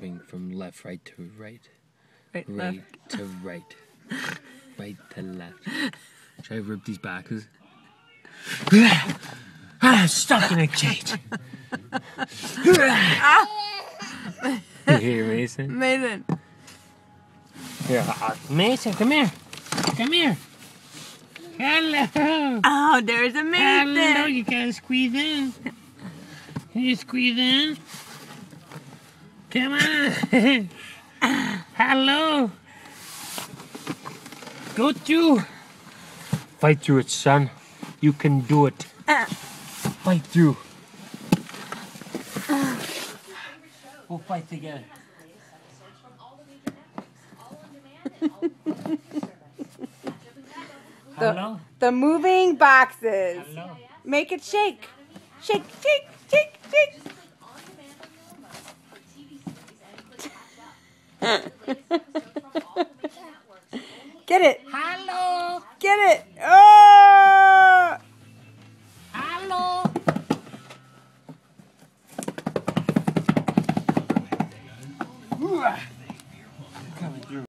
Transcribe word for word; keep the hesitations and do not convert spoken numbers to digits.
moving from left, right to right. Right, Right left. to right. Right to left. Should I rip these backers? I'm stuck in a cage. You hear Mason? Mason. Here, uh, Mason, come here. Come here. Hello. Oh, there's a Mason. Hello, you gotta squeeze in. Can you squeeze in? Come on. Hello. Go through. Fight through it, son. You can do it. Uh. Fight through. We'll fight together. The, Hello? the moving boxes. Hello? Make it shake. Shake, shake, shake, shake. Get it. Hello? Get it.